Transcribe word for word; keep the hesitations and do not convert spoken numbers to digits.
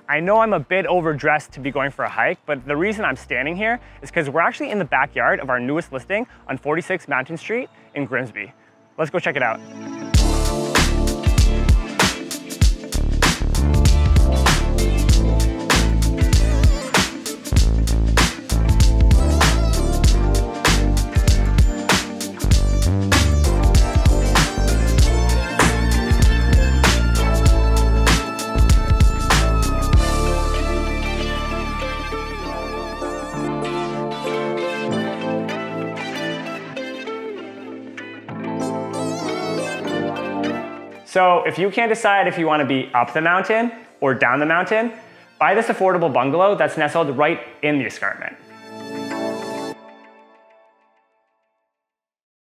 I know I'm a bit overdressed to be going for a hike, but the reason I'm standing here is because we're actually in the backyard of our newest listing on forty-six Mountain Street in Grimsby. Let's go check it out. So if you can't decide if you want to be up the mountain or down the mountain, buy this affordable bungalow that's nestled right in the escarpment.